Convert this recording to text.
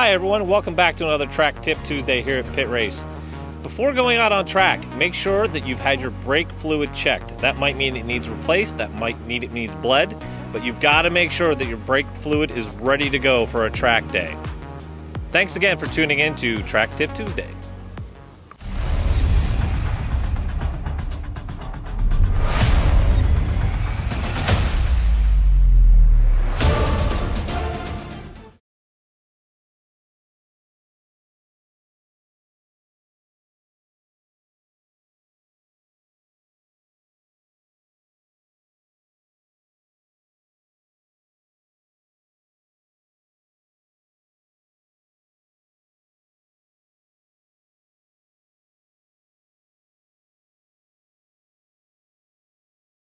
Hi everyone, welcome back to another Track Tip Tuesday here at Pit Race. Before going out on track, make sure that you've had your brake fluid checked. That might mean it needs replaced, that might mean it needs bled, but you've got to make sure that your brake fluid is ready to go for a track day. Thanks again for tuning in to Track Tip Tuesday.